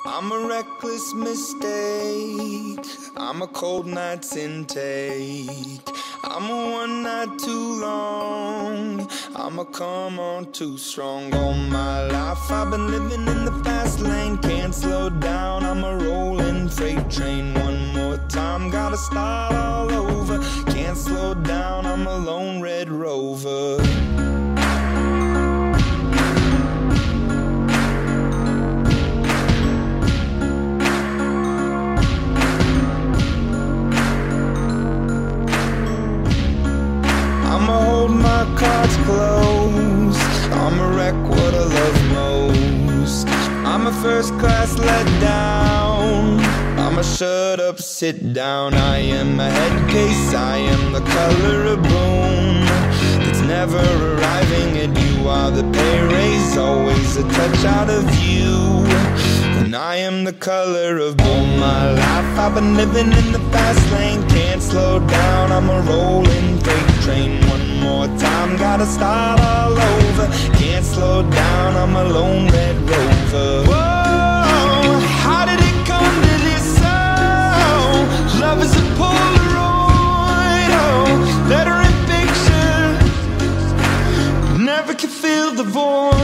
I'm a reckless mistake, I'm a cold night's intake, I'm a one night too long, I'm a come on too strong. All my life I've been living in the fast lane, can't slow down, I'm a rolling freight train. One more time, gotta start all over, can't slow down, I'm a lone red rover. I'ma hold my cards close, I'ma wreck what I love most. I'm a first class let down, I'ma shut up, sit down. I am a head case, I am the color of boom that's never arriving, and you are the pay raise, always a touch out of you. And I am the color of boom. My life I've been living in the fast lane, can't slow down, I'm a rolling freight train. One more time, gotta start all over, can't slow down, I'm a lone red rover. Whoa, how did it come to this? Oh, love is a Polaroid, oh, letter in picture, never can fill the void.